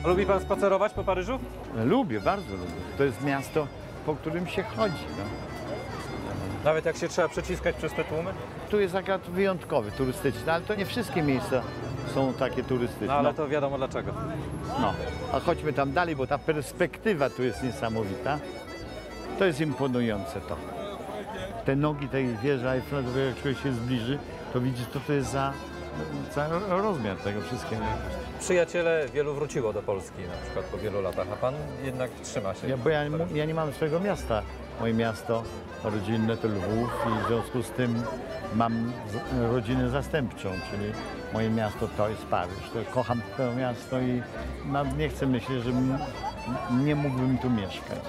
Lubi pan spacerować po Paryżu? Lubię, bardzo lubię. To jest miasto, po którym się chodzi. No. Nawet jak się trzeba przeciskać przez te tłumy? Tu jest akurat wyjątkowy, turystyczny, ale to nie wszystkie miejsca są takie turystyczne. No ale to wiadomo dlaczego. No, a chodźmy tam dalej, bo ta perspektywa tu jest niesamowita. To jest imponujące to. Te nogi tej wieży Eiffla, jak człowiek się zbliży, to widzisz, co to jest za rozmiar tego wszystkiego. Przyjaciele wielu wróciło do Polski na przykład po wielu latach, a pan jednak trzyma się. Bo ja nie mam swojego miasta. Moje miasto rodzinne to Lwów i w związku z tym mam rodzinę zastępczą, czyli moje miasto to jest Paryż. To kocham to miasto i nie chcę myśleć, że nie mógłbym tu mieszkać.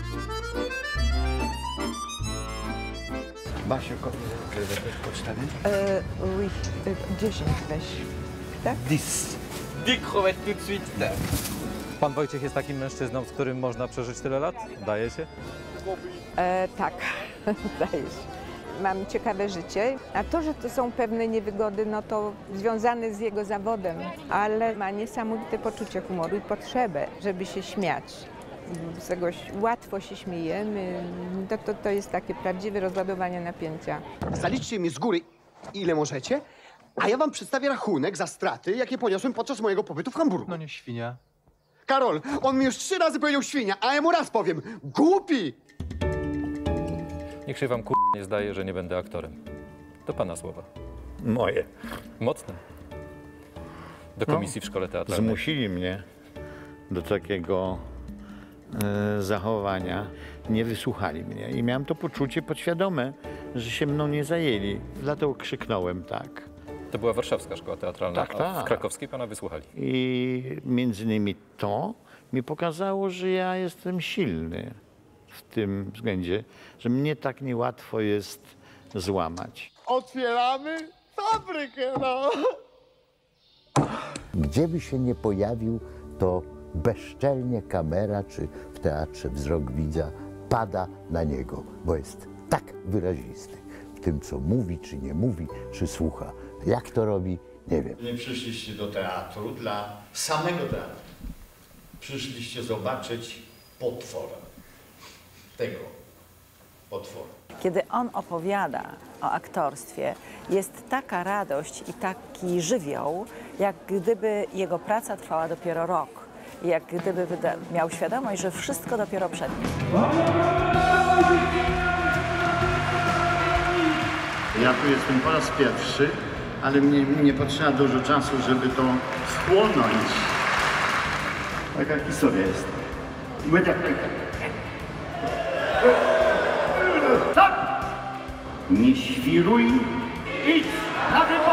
Basiu, krewetek pocztary? Oui, 10 weź, tak? 10. 10 crevettes tout de suite. Pan Wojciech jest takim mężczyzną, z którym można przeżyć tyle lat? Daje się? Tak, zdaje się. Mam ciekawe życie, a to, że to są pewne niewygody, no to związane z jego zawodem, ale ma niesamowite poczucie humoru i potrzebę, żeby się śmiać. Z tego łatwo się śmiejemy, to jest takie prawdziwe rozładowanie napięcia. Zaliczcie mi z góry, ile możecie, a ja wam przedstawię rachunek za straty, jakie poniosłem podczas mojego pobytu w Hamburgu. No nie świnia. Karol, on mi już 3 razy powiedział świnia, a ja mu raz powiem, głupi! Niech się wam nie zdaje, że nie będę aktorem. To pana słowa. Moje. Mocne. Do komisji w szkole teatralnej. Zmusili mnie do takiego zachowania. Nie wysłuchali mnie i miałem to poczucie podświadome, że się mną nie zajęli. Dlatego krzyknąłem tak. To była warszawska szkoła teatralna, Tak, a tak. w krakowskiej pana wysłuchali. I między innymi to mi pokazało, że ja jestem silny w tym względzie, że mnie tak niełatwo jest złamać. Otwieramy fabrykę, no! Gdzie by się nie pojawił, to bezczelnie kamera, czy w teatrze wzrok widza pada na niego, bo jest tak wyrazisty w tym, co mówi, czy nie mówi, czy słucha. Jak to robi, nie wiem. Nie przyszliście do teatru dla samego teatru. Przyszliście zobaczyć potwora. Tego potwora. Kiedy on opowiada o aktorstwie, jest taka radość i taki żywioł, jak gdyby jego praca trwała dopiero rok. Jak gdyby miał świadomość, że wszystko dopiero przed nim. Ja tu jestem po raz pierwszy, ale mnie potrzeba dużo czasu, żeby to wchłonąć. Taka historia jest. Tak! Nie świruj, idź! Nawet